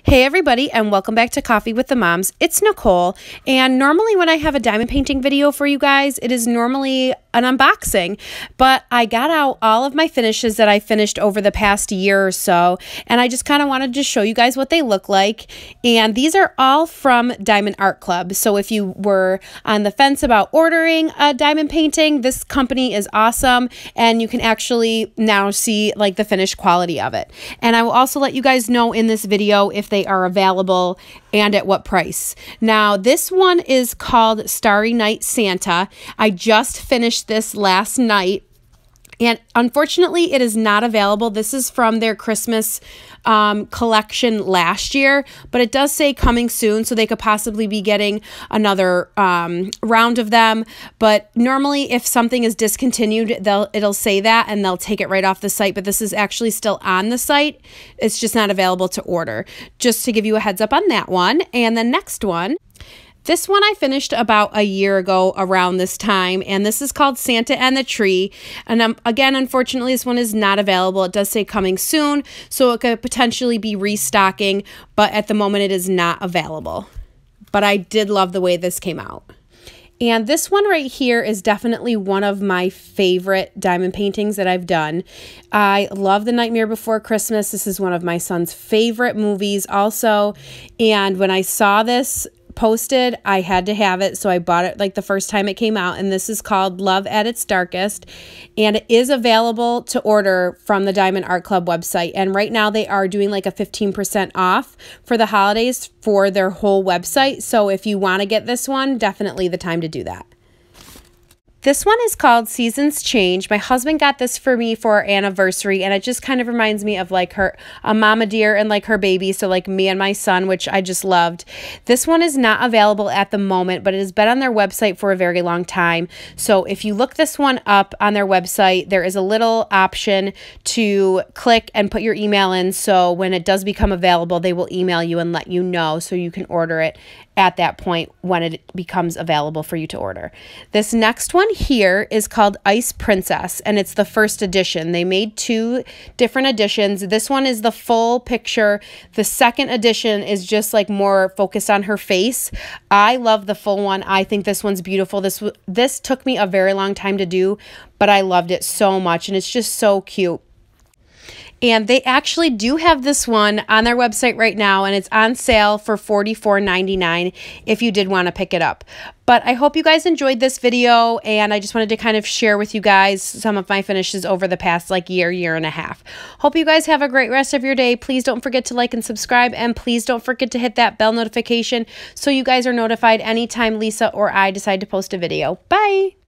Hey everybody, and welcome back to Coffee with the Moms. It's Nicole, and normally when I have a diamond painting video for you guys, it is normally an unboxing, but I got out all of my finishes that I finished over the past year or so, and I just kind of wanted to show you guys what they look like. And these are all from Diamond Art Club, so if you were on the fence about ordering a diamond painting, this company is awesome, and you can actually now see like the finished quality of it. And I will also let you guys know in this video if they are available and at what price. Now, this one is called Starry Night Santa. I just finished this last night, and unfortunately, it is not available. This is from their Christmas collection last year, but it does say coming soon, so they could possibly be getting another round of them. But normally, if something is discontinued, it'll say that, and they'll take it right off the site. But this is actually still on the site. It's just not available to order. Just to give you a heads up on that one. And the next one. This one I finished about a year ago around this time, and this is called Santa and the Tree. And again, unfortunately, this one is not available. It does say coming soon, so it could potentially be restocking, but at the moment it is not available. But I did love the way this came out. And this one right here is definitely one of my favorite diamond paintings that I've done. I love The Nightmare Before Christmas. This is one of my son's favorite movies also. And when I saw this posted, I had to have it, so I bought it like the first time it came out, and this is called Love at Its Darkest, and it is available to order from the Diamond Art Club website. And right now they are doing like a 15% off for the holidays for their whole website, so if you want to get this one, definitely the time to do that. This one is called Seasons Change. My husband got this for me for our anniversary, and it just kind of reminds me of like a mama deer and like her baby, so like me and my son, which I just loved. This one is not available at the moment, but it has been on their website for a very long time. So if you look this one up on their website, there is a little option to click and put your email in, so when it does become available, they will email you and let you know so you can order it at that point when it becomes available for you to order. This next one here is called Ice Princess, and it's the first edition. They made two different editions. This one is the full picture. The second edition is just like more focused on her face. I love the full one. I think this one's beautiful. This took me a very long time to do, but I loved it so much, and it's just so cute. And they actually do have this one on their website right now, and it's on sale for $44.99 if you did want to pick it up. But I hope you guys enjoyed this video, and I just wanted to kind of share with you guys some of my finishes over the past like year and a half. Hope you guys have a great rest of your day. Please don't forget to like and subscribe, and please don't forget to hit that bell notification so you guys are notified anytime Lisa or I decide to post a video. Bye!